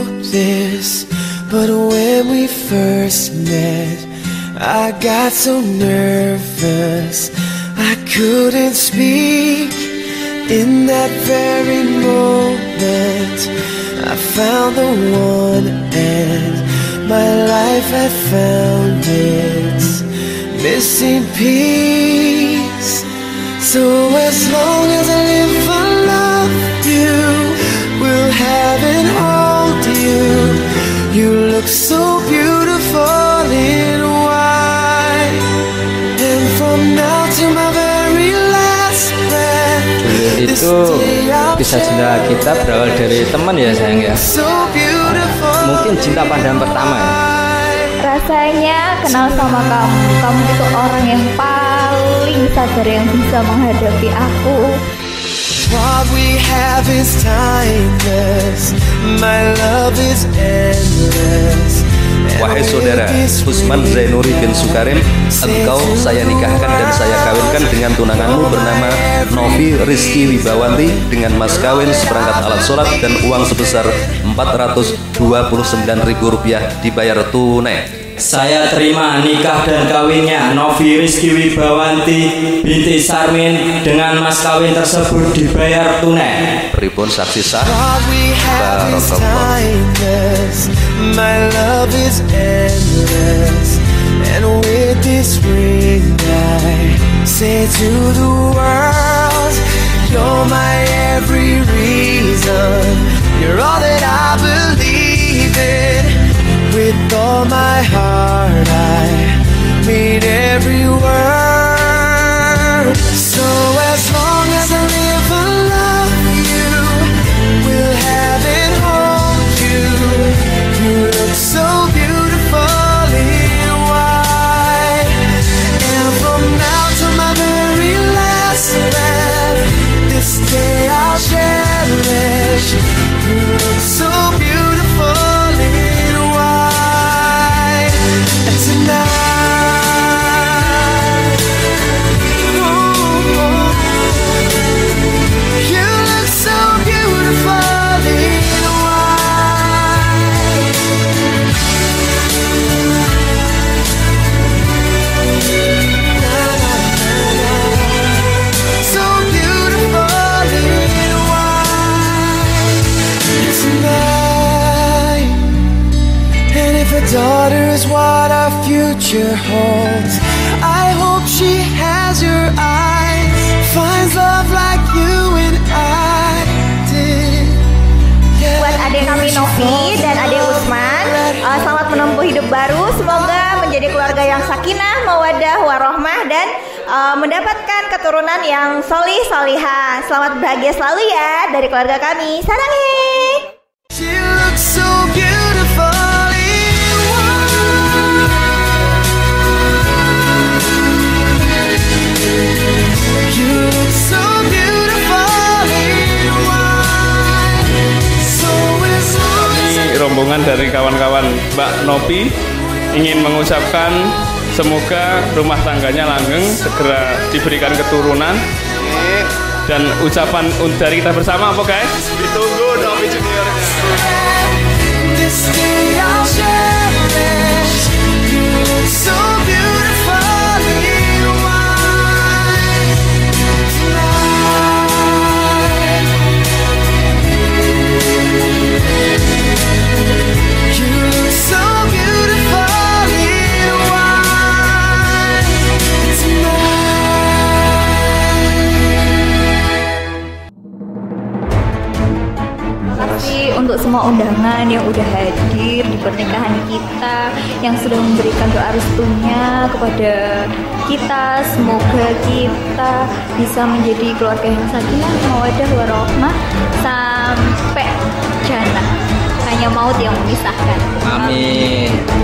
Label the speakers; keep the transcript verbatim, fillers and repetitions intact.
Speaker 1: know this, but when we first met, I got so nervous I couldn't speak. In that very moment I found the one, and my life had found its missing piece. So as long as I live I love you, will have and hold you. You look so beautiful in white, and from now to my very last breath,
Speaker 2: itu kisah cinta kita berawal dari teman ya sayang ya. Mungkin cinta pandang pertama ya.
Speaker 3: Rasanya kenal sama kamu, kamu itu orang yang paling sabar yang bisa menghadapi aku.
Speaker 1: What we have is timeless, my love is endless.
Speaker 4: Wahai saudara, Usman Zainuri bin Sukarim, engkau saya nikahkan dan saya kawinkan dengan tunanganmu bernama Novi Rizky Wibawanti dengan mas kawin seperangkat alat sholat dan uang sebesar empat ratus dua puluh sembilan ribu rupiah dibayar tunai.
Speaker 5: Saya terima nikah dan kawinnya Novi Rizky Wibawanti binti Sarmin dengan mas kawin tersebut dibayar tunai.
Speaker 4: Pripun saksi sah.
Speaker 1: My love is endless, and with this ring I say to the world, you're my every reason, you're all that I believe in. With all my heart I mean every word. So as long as I live I love you, will have and hold you. You look so beautiful in white, and from now to my very last breath, this day I'll cherish. You look so beautiful in white, and tonight, ooh, you look so beautiful in white. So beautiful in white tonight. And if a daughter is what our future holds, I hope she has your eyes, finds love like you and I did. Yeah.
Speaker 3: Buat adik kami Novi dan adik Usman, uh, selamat menempuh hidup baru. Semoga menjadi keluarga yang sakinah, mawaddah, warohmah, dan uh, mendapatkan keturunan yang solih solihah. Selamat bahagia selalu ya dari keluarga kami. Sarangi.
Speaker 1: She looks so beautiful in white. You look so beautiful in white. So as long as I
Speaker 6: Rombongan dari kawan-kawan Mbak Novi ingin mengucapkan semoga rumah tangganya langgeng, segera diberikan keturunan. Dan ucapan dari kita bersama apa guys? Ditunggu Novi Junior.
Speaker 1: this day I'll cherish. You look so beautiful in white tonight. You look so beautiful in white tonight.
Speaker 3: Terima kasih untuk semua undangan yang udah hadir di pernikahan kita, yang sudah memberikan doa restunya kepada kita. Semoga kita bisa menjadi keluarga yang sakinah, mawaddah, warohmah sampai jannah. Hanya maut yang memisahkan.
Speaker 2: Amin.